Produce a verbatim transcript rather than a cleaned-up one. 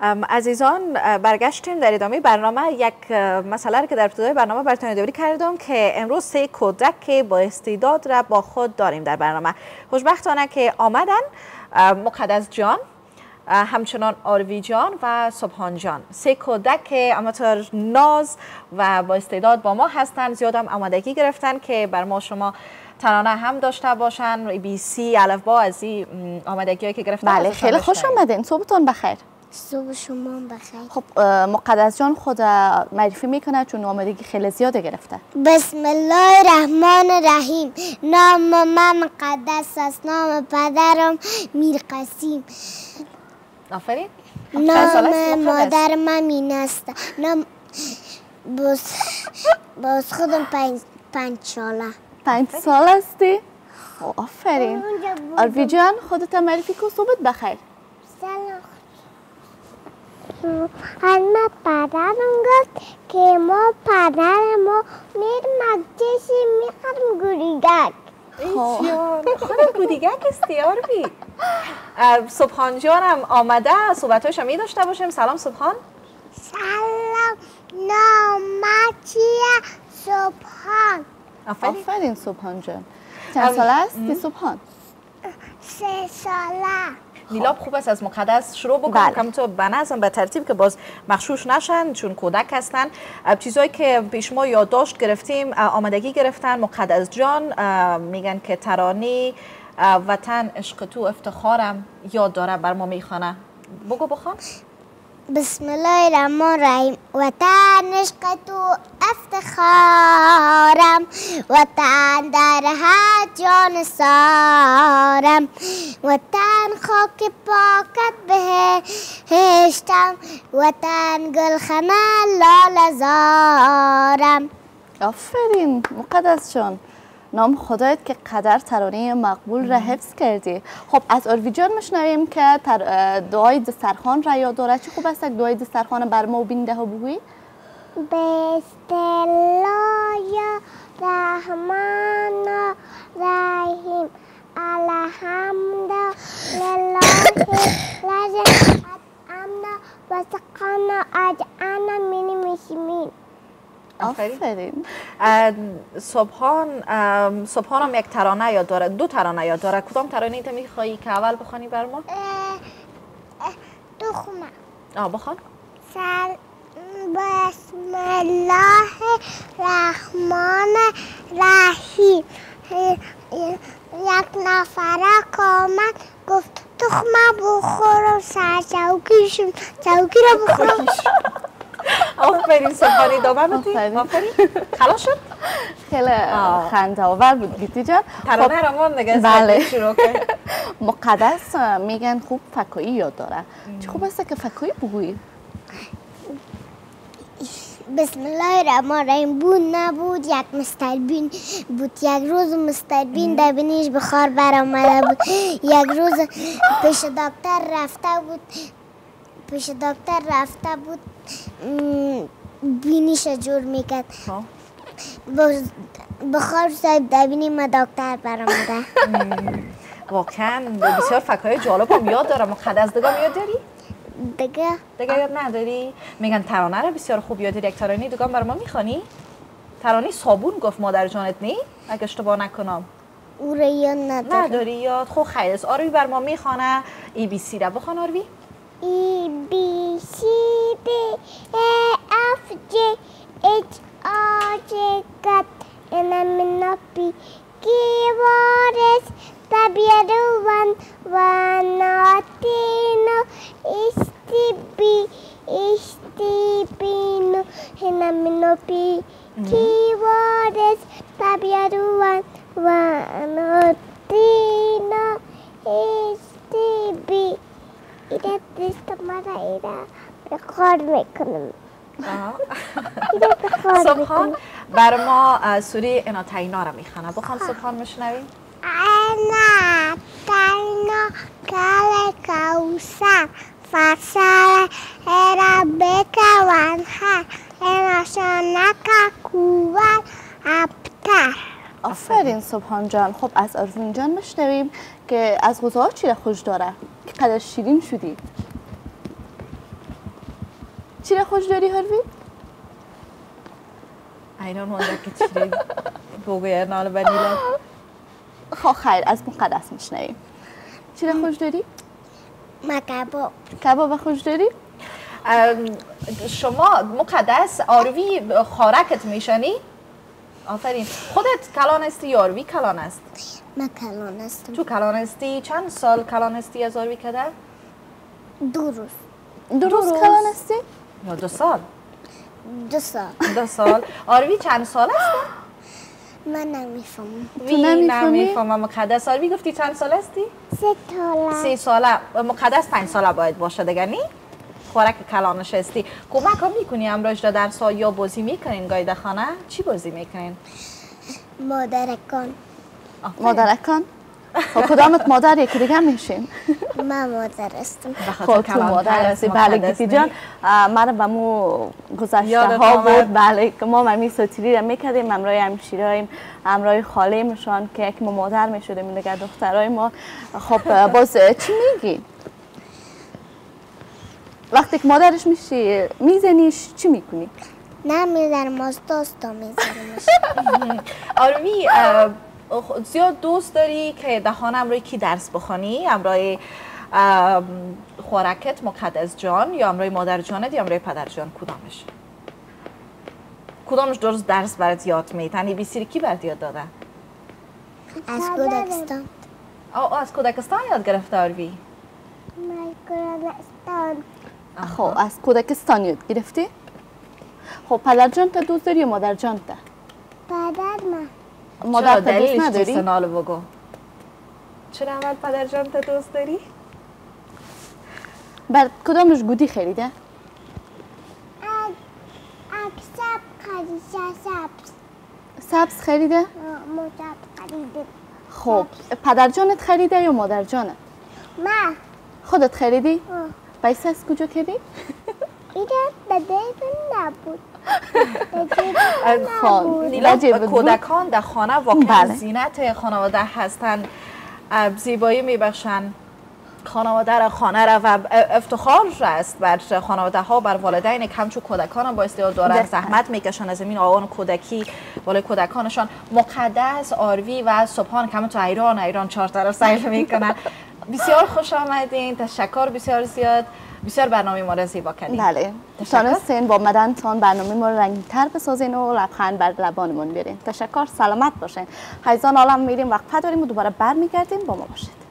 عزیزان برگشتیم در ادامه برنامه. یک مسئله که در ابتدای برنامه براتون یادآوری کردم که امروز سه کودک با استعداد را با خود داریم در برنامه. خوشبختانه که آمدن مقدس جان، همچنان آروین جان و سبحان جان، سه کودک اماتور ناز و با استعداد با ما هستند. زیاد هم آمادگی گرفتن که بر ما شما ترانه هم داشته باشن. بی سی الفبا از این آمادگی که گرفتن. بله خیلی خوش آمدین. صبحتون بخیر. صبح شما بخیر. خب مقدس جان خود معرفی میکنه چون آمادگی خیلی زیاده گرفته. بسم الله الرحمن الرحیم. نام من مقدس است، نام پدرم میر قسیم. آفرین. نام مادر من مین است. نام باز باز خودم پنج پنج ساله. پنج سال هستی؟ آفرین. آروین جان خودت معرفی کن. صبحت بخیر. سلام. همه پدرم گفت که ما پدر ما میر مکتشی میخوام گوریگک. خودم گوریگک استی آروین. سبحان جانم آمده، صحبتایش هم می داشته باشیم. سلام سبحان. سلام، نام چیه؟ سبحان. آفرین سبحان جان. چند ساله هستی سبحان؟ سه ساله. نیلاب خوب است از مقدس شروع بکنم کم تو به نظم به ترتیب که باز مخشوش نشن چون کودک هستن. چیزایی که پیش ما یادداشت گرفتیم آمادگی گرفتن. مقدس جان میگن که ترانه وطن عشق تو افتخارم یاد داره بر ما میخوانه. بگو بخوان. بسم الله الرحمن الرحیم. وطن عشق تو افتخارم، وطن در هر جان سارم، وطن خاک پاکت بهشتم، وطن گلخانه لاله زارم. آفرین مقدس جان. نام خدایت که قدر ترانه مقبول را حفظ کردی. خب از آروین جان میشنویم که دعای دسترخوان را یاد داره. چی خوب است که دعای دسترخوان بر ما و بیننده ها بگویی؟ بسم الله الرحمن الرحیم. الحمد لله الذی اطعمنا و سقانا اجعلنا من المسلمین. آفرین. سبحان سبحان هم یک ترانه یاد داره، دو ترانه یاد داره. کدام ترانه ایت میخوایی که اول بخوانی بر ما؟ دخمه. آه بخوان. سل بسم الله الرحمن الرحیم. یک نفره کامد گفت تخمه بخورم سر چوکیشم چوکی را بخورم. آفرین سبحانی دامه بودی؟ آفرین. خلاص شد؟ خیلی خنده آور بود گیتی جان. ترانه را من نگه بله. شروع کرد. مقدس میگن خوب فکایی یاد داره. چه خوب است که فکایی بگویی؟ بسم الله الرحمن الرحیم. بود نبود یک مستر بین بود. یک روز مستر بین در بینیش بخار برآمده بود. یک روز پیش دکتر رفته بود پیش دکتر رفته بود بینیش جور میکرد. بخار صاحب در بینی ما دکتر برآمده. واقعا بسیار فکرهای جالب هم یاد دارم. مقدس دیگه یاد داری؟ دیگه دیگه یاد نداری؟ میگن ترانه رو بسیار خوب یاد داری. یک ترانه دیگه بر ما میخوانی؟ ترانه صابون گفت مادر جانت نی؟ اگه اشتباه نکنم. او رو یاد ندارم. نداری یاد؟ خب خیلی است. آروین بر ما میخوانه ای بی سی را. بخوان آروین. ای بی سی دی ای اف جی اچ آر جی کت ان ام ان پی کیورds تبیرون و ناتینو استی استی بینو ان ام ان پی کیورds تبیرون و ناتینو استی بی. ایده دست مرا ایده بخار میکنم. سبحان بر ما سوره انا تینا را میخوانه. بخوان سبحان میشنویم. انا تینا کل کوثر فصل ربک وانحر ان شانک هو الابتر. آفرین سبحان جان. خب از آروین جان میشنویم که از غذاها چی را خوش داره که قدر شیرین شدی؟ چی را خوش داری هروی؟ ایران مونده که چی بگوی نال بنیله. خب خیر از مقدس میشنویم. چی را خوش داری؟ ما کباب. کباب خوش داری؟ شما مقدس آروی خارکت میشنی؟ آفرین. خودت کلان هستی یا آروی کلان است؟ من کلان هستم. تو کلان هستی؟ چند سال کلان هستی از آروی کده؟ دو روز. دو روز کلان هستی؟ یا دو سال؟ دو سال. دو سال. آروی چند سال است؟ من نمیفهمم. تو نمیفهمم. مقدس آروی گفتی چند سال هستی؟ سه ساله. سه ساله. مقدس پنج ساله باید باشه دیگه نی؟ خوراک کلانش هستی. کمک ها میکنی امروز در سا یا بازی میکنین گاهی در خانه؟ چی بازی میکنین؟ مادرکان. مادرکان؟ خب کدامت مادر یکی دیگه میشین؟ من مادر هستم. خب تو مادر هستی. بله گیتی جان مرا به مو گذشته ها بود. بله که ما ممی سوتیری را میکردیم امرای همشیرایم امرای خاله مشان که یک ما مادر میشدیم دیگه دخترای ما. خب باز چی میگی؟ وقتی که مادرش میشی میزنیش چی میکنی؟ نمیزنم از دوستا میزنمش. آروی زیاد دوست داری که در خانه امروی کی درس بخوانی؟ امروی خوراکت مقدس جان یا امروی مادر جانت یا امروی پدر جان کدامش؟ کدامش درست درس برات یاد میتنی؟ بیسیری کی برات یاد داده؟ از کودکستان. آه از کودکستان یاد گرفته آروی؟ من کودکستان. خب از کودکستان یاد گرفتی؟ خب پدر جان تا دوست داری یا مادر جان تا؟ پدر من. مادر تا دوست نداری؟ چرا دلیلش بگو. چرا اول پدر جان تا دوست داری؟ بر کدامش گودی خریده؟ اکسب خریده سبز. سبز خریده؟ مادر خریده. خب پدر جانت خریده یا مادر جانت؟ من. خودت خریدی؟ پیسه از کجا کردی؟ اینه به دیبن نبود. نیلا کودکان در خانه واقعا زینت خانواده هستند. زیبایی میبخشن خانواده را خانه را و افتخار است بر خانواده ها بر والدین که همچون کودکان هم با استعداد دارن زحمت میکشن از زمین آوان کودکی بالای کودکانشان. مقدس آروی و سبحان که همون تو ایران ایران چهار طرف سیر میکنن. بسیار خوش آمدین. تشکر بسیار زیاد. بسیار برنامه ما را زیبا کردین. بله. تانستین با مدنتان برنامه ما را رنگین‌تر بسازین و لبخند بر لبانمون بیارین. تشکر. سلامت باشین. حیزان عالم میریم وقفه داریم و دوباره برمیگردیم با ما باشید.